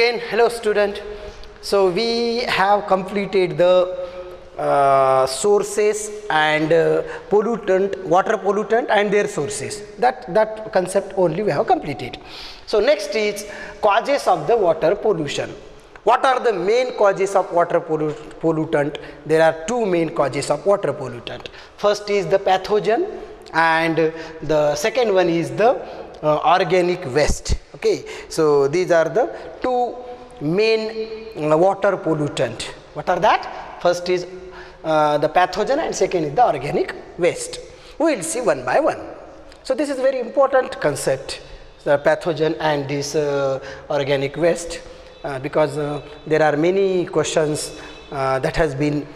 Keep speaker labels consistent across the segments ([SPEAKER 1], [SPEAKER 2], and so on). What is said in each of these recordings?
[SPEAKER 1] Again, hello student. So we have completed the sources and water pollutant and their sources. That concept only we have completed. So next is causes of the water pollution. What are the main causes of water pollutant? There are two main causes of water pollutant. First is the pathogen and the second one is the organic waste. Okay, so these are the two main water pollutant. What are that? First is the pathogen and second is the organic waste. We will see one by one. So this is very important concept, the pathogen and this organic waste, because there are many questions that has been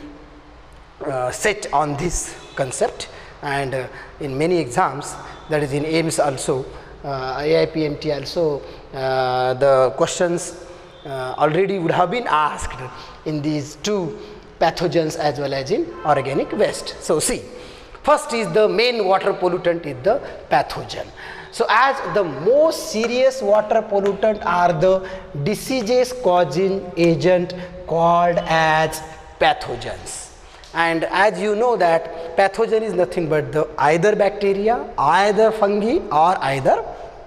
[SPEAKER 1] set on this concept, and in many exams, that is in AIMS also, AIPMT also, the questions already would have been asked in these two pathogens as well as in organic waste. So see, first is the main water pollutant is the pathogen. So as the most serious water pollutant are the diseases causing agent called as pathogens. And as you know that pathogen is nothing but the either bacteria, either fungi or either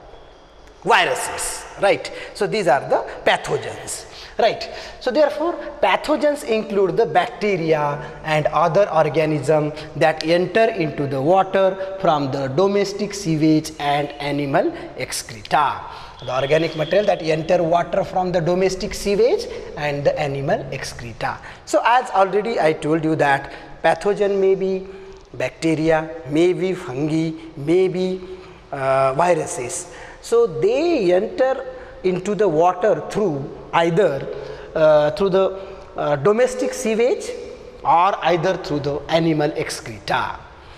[SPEAKER 1] viruses, right? So these are the pathogens, right? So therefore pathogens include the bacteria and other organisms that enter into the water from the domestic sewage and animal excreta. The organic material that enter water from the domestic sewage and the animal excreta. So as already I told you that pathogen may be bacteria, may be fungi, may be viruses. So they enter into the water through either through the domestic sewage or either through the animal excreta.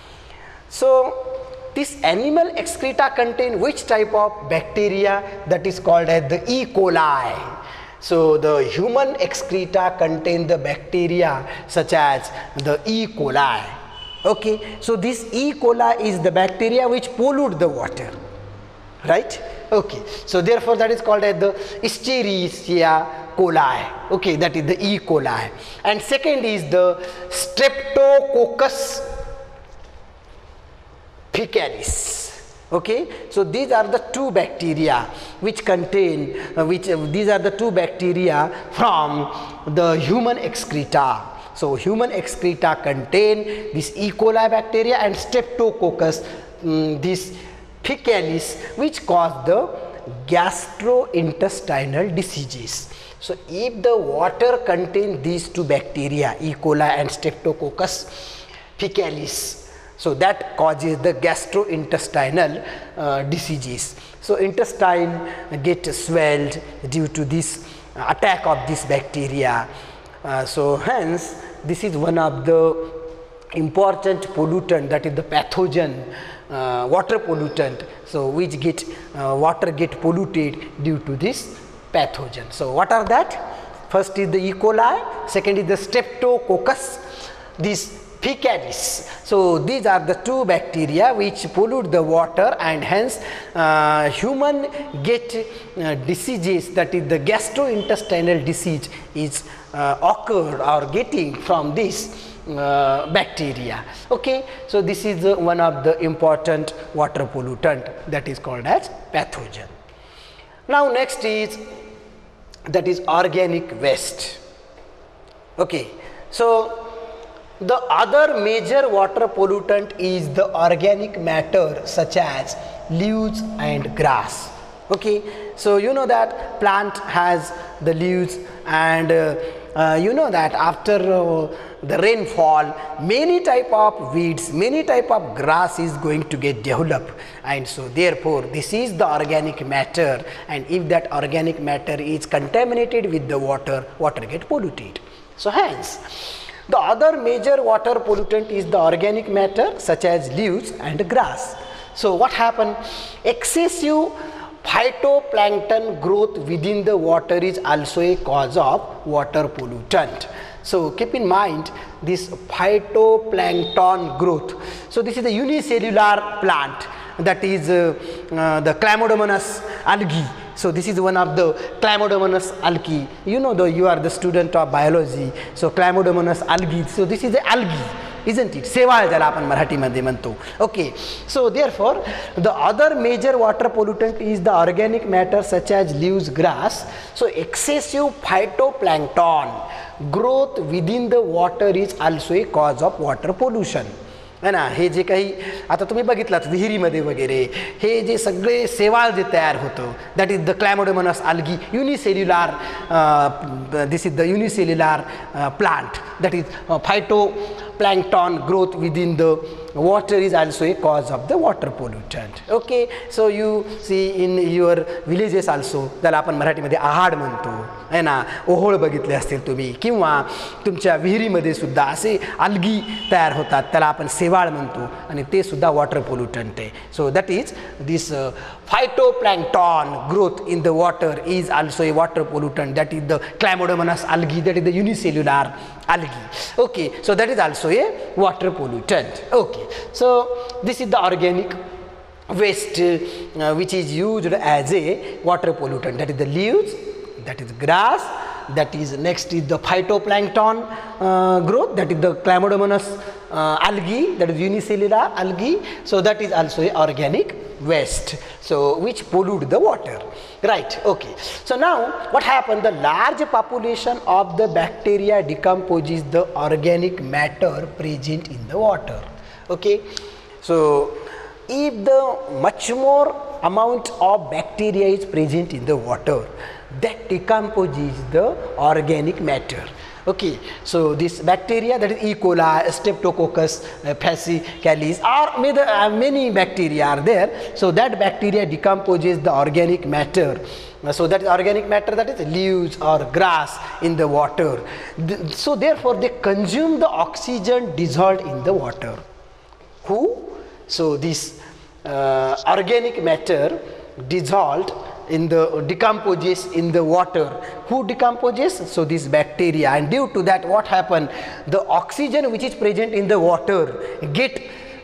[SPEAKER 1] So this animal excreta contain which type of bacteria? That is called as the E. coli. So the human excreta contain the bacteria such as the E. coli. Okay, so this E. coli is the bacteria which pollute the water, right? Okay, so therefore that is called as the Escherichia coli. Okay, that is the E. coli. And second is the Streptococcus faecalis. Okay, so these are the two bacteria which contain these are the two bacteria from the human excreta. So human excreta contain this E. coli bacteria and Streptococcus this faecalis, which cause the gastrointestinal diseases. So if the water contain these two bacteria, E. coli and Streptococcus faecalis, so that causes the gastrointestinal diseases. So intestine get swelled due to this attack of this bacteria. So hence this is one of the important pollutant, that is the pathogen, water pollutant. So which get water get polluted due to this pathogen. So what are that? First is the E. coli, second is the Streptococcus, this faecalis. So these are the two bacteria which pollute the water, and hence human get diseases, that is the gastrointestinal disease is occurred or getting from this bacteria. Okay, so this is one of the important water pollutant that is called as pathogen. Now next is that is organic waste. Okay, so the other major water pollutant is the organic matter such as leaves and grass. Okay, so you know that plant has the leaves, and you know that after the rainfall many type of weeds, many type of grass is going to get developed, and so therefore this is the organic matter, and if that organic matter is contaminated with the water, water get polluted. So hence the other major water pollutant is the organic matter such as leaves and grass. So what happen? Excessive phytoplankton growth within the water is also a cause of water pollutant. So keep in mind this phytoplankton growth. So this is the unicellular plant, that is the Chlamydomonas algae. So this is one of the Chlamydomonas algae. You know, you are the student of biology. So Chlamydomonas algae. So this is the algae, isn't it? शेवाळ ज्याला आपण मराठीमध्ये म्हणतो. Okay. So therefore, the other major water pollutant is the organic matter such as leaves, grass. So excessive phytoplankton growth within the water is also a cause of water pollution. है ना. हे जे काही आता तुम्ही बघितलात विहिरीमध्ये वगैरे हे जे सगळे शेवाळ जे तयार होतं, that is the chlamydomonas algae, unicellular, this is the unicellular plant, that is phytoplankton growth within the water is also a cause of the water pollutant. Okay, so you see in your villages also, त्याला आपण मराठीमध्ये आहाड म्हणतो, है ना. ओहोळ बघितले असतील तुम्ही, किंवा तुमच्या विहिरीमध्ये सुद्धा असे algae तयार होतात, त्याला आपण शेवाळ म्हणतो, आणि ते सुद्धा वॉटर पोल्युटंट आहे. So that is this phytoplankton growth in the water is also a water pollutant, that is the Chlamydomonas algae, that is the unicellular algae. Okay, so that is also a water pollutant. Okay, so this is the organic waste which is used as a water pollutant, that is the leaves, that is grass, that is next is the phytoplankton growth, that is the Chlamydomonas algae, that is unicellular algae. So that is also a organic waste, so which pollute the water, right? Okay, so now what happened, the large population of the bacteria decomposes the organic matter present in the water. Okay, so if the much more amount of bacteria is present in the water, that decomposes the organic matter. Okay, so this bacteria, that is E. coli, Streptococcus fascicalis, or many bacteria are there. So that bacteria decomposes the organic matter. So that is organic matter, that is leaves or grass in the water. So therefore they consume the oxygen dissolved in the water. Who? So this organic matter dissolved in the decomposes in the water. Who decomposes? So this bacteria, and due to that what happened, the oxygen which is present in the water get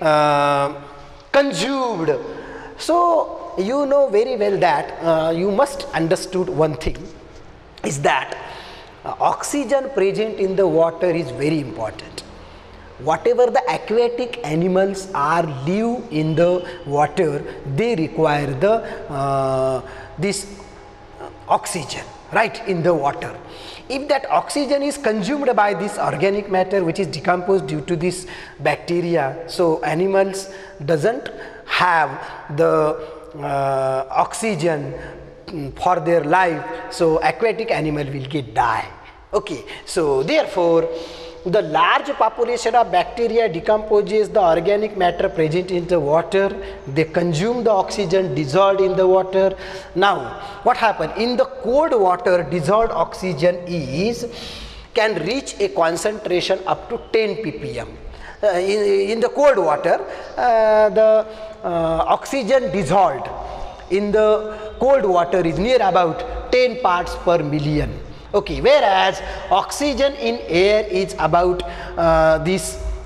[SPEAKER 1] consumed. So you know very well that you must understood one thing is that oxygen present in the water is very important. Whatever the aquatic animals are live in the water, they require the this oxygen, right, in the water. If that oxygen is consumed by this organic matter which is decomposed due to this bacteria, so animals doesn't have the oxygen for their life, so aquatic animal will get die. Okay, so therefore the large population of bacteria decomposes the organic matter present in the water. They consume the oxygen dissolved in the water. Now what happened, in the cold water dissolved oxygen can reach a concentration up to 10 ppm. In the cold water, the oxygen dissolved in the cold water is near about 10 parts per million. Okay, whereas oxygen in air is about this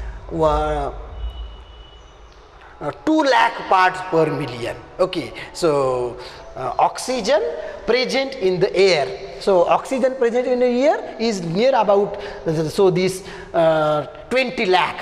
[SPEAKER 1] 2 lakh parts per million. Okay, so oxygen present in the air, so oxygen present in the air is near about, so this 20 lakh,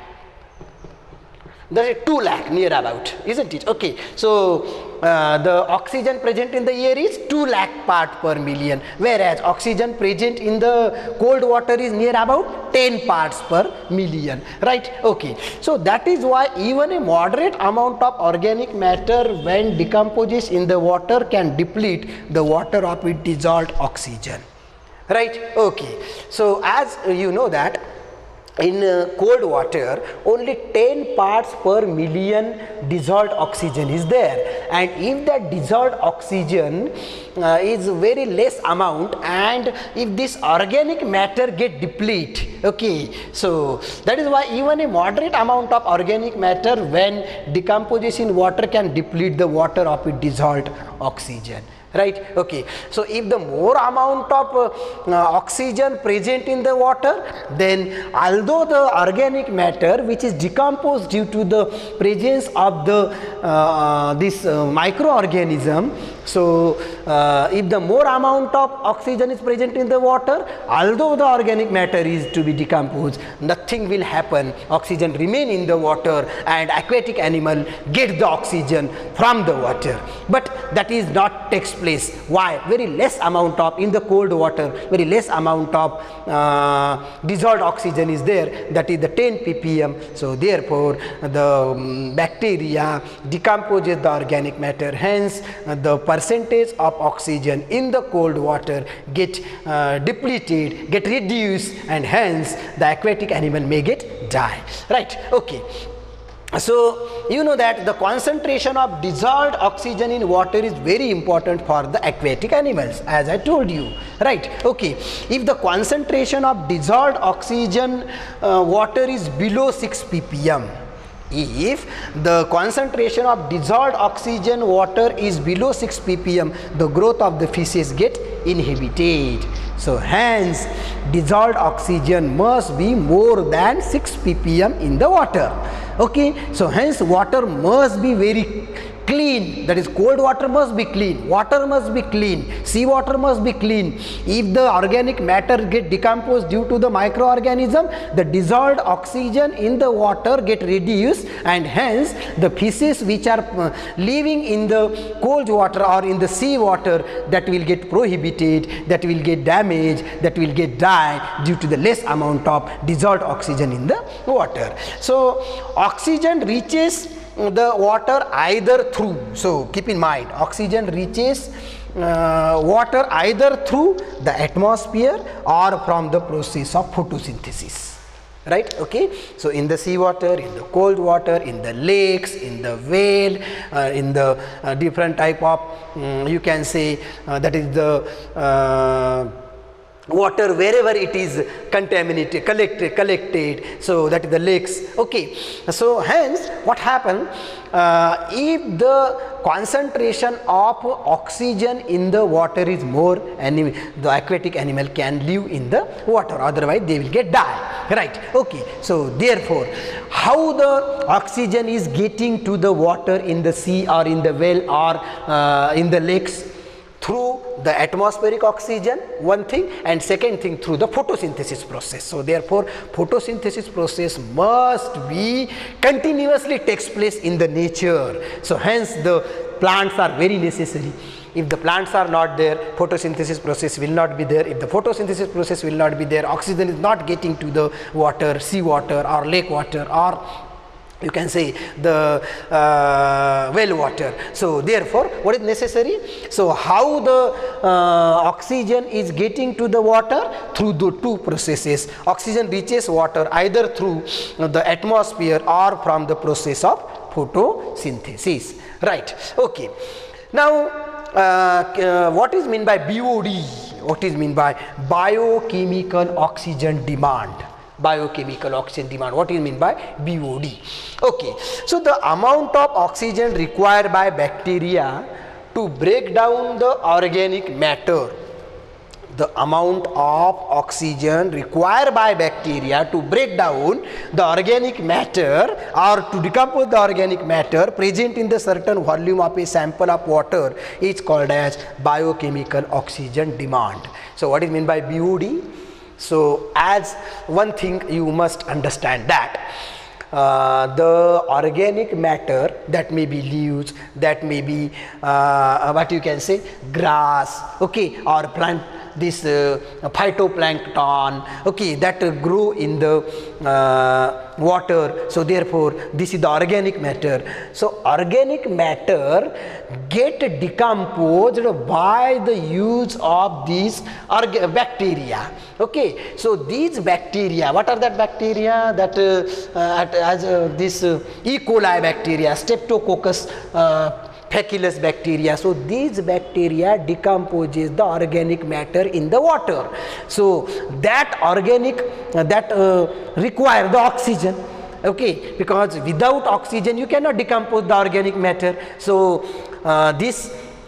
[SPEAKER 1] that is 2 lakh near about, isn't it? Okay, so the oxygen present in the air is 2 lakh part per million, whereas oxygen present in the cold water is near about 10 parts per million, right? Okay, so that is why even a moderate amount of organic matter when decomposes in the water can deplete the water of its dissolved oxygen, right? Okay, so as you know that in cold water only 10 parts per million dissolved oxygen is there, and if that dissolved oxygen is very less amount, and if this organic matter get deplete, okay, so that is why even a moderate amount of organic matter when decomposes in water can deplete the water of its dissolved oxygen, right? Okay, so if the more amount of oxygen present in the water, then although the organic matter which is decomposed due to the presence of the this microorganism, so if the more amount of oxygen is present in the water, although the organic matter is to be decomposed, nothing will happen. Oxygen remain in the water and aquatic animal get the oxygen from the water. But that is not takes place. Why? Very less amount of, in the cold water, very less amount of dissolved oxygen is there, that is the 10 ppm. So therefore the bacteria decomposes the organic matter, hence the percentage of oxygen in the cold water get depleted, get reduced, and hence the aquatic animal may get die, right? Okay. So you know that the concentration of dissolved oxygen in water is very important for the aquatic animals, as I told you, right? Okay, if the concentration of dissolved oxygen water is below 6 ppm, if the concentration of dissolved oxygen water is below 6 ppm, the growth of the fishes get inhibited. So hence dissolved oxygen must be more than 6 ppm in the water. Okay, so hence water must be very clean, that is cold water must be clean, water must be clean, sea water must be clean. If the organic matter get decomposed due to the microorganism, the dissolved oxygen in the water get reduced, and hence the fishes which are living in the cold water or in the sea water, that will get prohibited, that will get damaged, that will get die due to the less amount of dissolved oxygen in the water. So oxygen reaches the water either through, so keep in mind, oxygen reaches water either through the atmosphere or from the process of photosynthesis, right? Okay, so in the sea water, in the cold water, in the lakes, in the whale, in the different type of you can say that is the water wherever it is contaminated, collected, so that is the lakes. Okay, so hence what happens, if the concentration of oxygen in the water is more, the aquatic animal can live in the water, otherwise they will get die, right? Okay, so therefore how the oxygen is getting to the water in the sea or in the well or in the lakes? Through the atmospheric oxygen, one thing, and second thing through the photosynthesis process. So therefore photosynthesis process must be continuously takes place in the nature. So hence the plants are very necessary. If the plants are not there, photosynthesis process will not be there. If the photosynthesis process will not be there, oxygen is not getting to the water, sea water or lake water, or you can say the well water. So therefore what is necessary? So how the oxygen is getting to the water? Through the two processes. Oxygen reaches water either through the atmosphere or from the process of photosynthesis, right? Okay, now what is meant by BOD? What is meant by biochemical oxygen demand? Biochemical oxygen demand, what is mean by BOD? Okay, so the amount of oxygen required by bacteria to break down the organic matter, the amount of oxygen required by bacteria to break down the organic matter or to decompose the organic matter present in the certain volume of a sample of water is called as biochemical oxygen demand. So what is meant by BOD? So as one thing you must understand that the organic matter, that may be leaves, that may be what you can say grass, okay, or plant, this phytoplankton, okay, that grow in the water. So therefore this is the organic matter. So organic matter get decomposed by the use of these bacteria. Okay, so these bacteria, what are that bacteria? That this E. coli bacteria, Streptococcus faeculus bacteria. So these bacteria decomposes the organic matter in the water. So that organic that require the oxygen, okay, because without oxygen you cannot decompose the organic matter. So this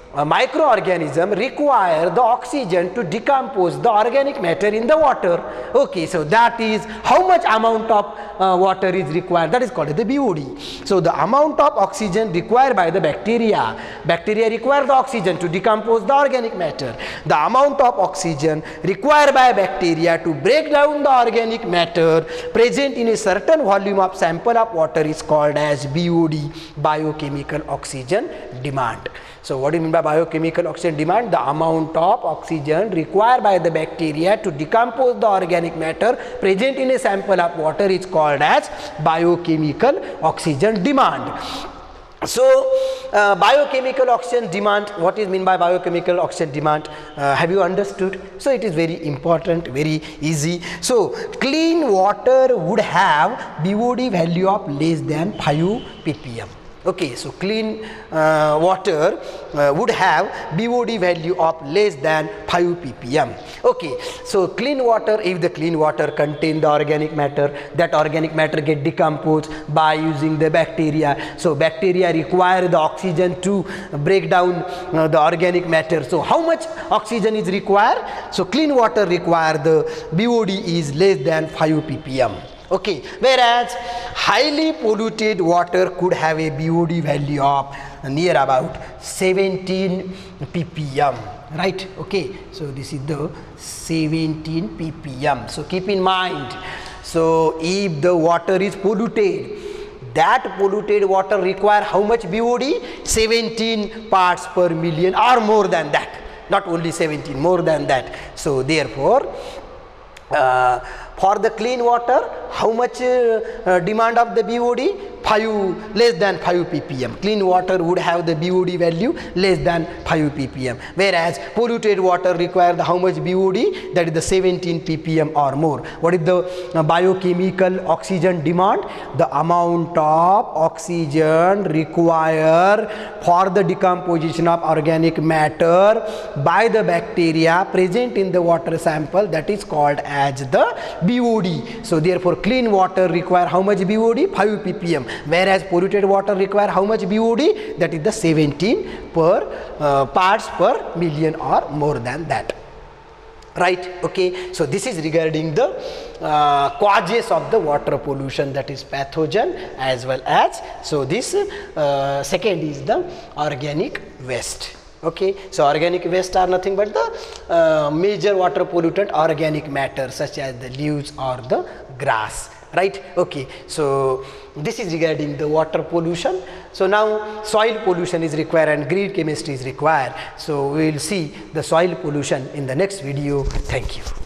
[SPEAKER 1] microorganism require the oxygen to decompose the organic matter in the water. Okay, so that is how much amount of water is required, that is called the BOD. So the amount of oxygen required by the bacteria require the oxygen to decompose the organic matter. The amount of oxygen required by bacteria to break down the organic matter present in a certain volume of sample of water is called as BOD, biochemical oxygen demand. So what do you mean by biochemical oxygen demand? The amount of oxygen required by the bacteria to decompose the organic matter present in a sample of water is called as biochemical oxygen demand. So biochemical oxygen demand, what is mean by biochemical oxygen demand? Have you understood? So it is very important, very easy. So clean water would have BOD value of less than 5 ppm. Okay, so clean water would have BOD value of less than 5 ppm. Okay, so clean water, if the clean water contain the organic matter, that organic matter get decomposed by using the bacteria. So bacteria require the oxygen to break down the organic matter. So how much oxygen is required? So clean water require the BOD is less than 5 ppm. Okay, whereas highly polluted water could have a BOD value of near about 17 ppm, right? Okay, so this is the 17 ppm. So keep in mind, so if the water is polluted, that polluted water require how much BOD? 17 parts per million or more than that, not only 17, more than that. So therefore for the clean water, how much demand of the BOD? Less than 5 ppm. Clean water would have the BOD value less than 5 ppm. Whereas polluted water require the how much BOD? That is the 17 ppm or more. What is the biochemical oxygen demand? The amount of oxygen required for the decomposition of organic matter by the bacteria present in the water sample, that is called as the BOD. So therefore clean water require how much BOD? 5 ppm. Whereas polluted water require how much BOD? That is the 17 parts per million or more than that. Right? Okay. So this is regarding the causes of the water pollution, that is pathogen as well as. So this second is the organic waste. Okay, so organic waste are nothing but the major water pollutant organic matter such as the leaves or the grass, right? Okay, so this is regarding the water pollution. So now soil pollution is required and green chemistry is required. So we will see the soil pollution in the next video. Thank you.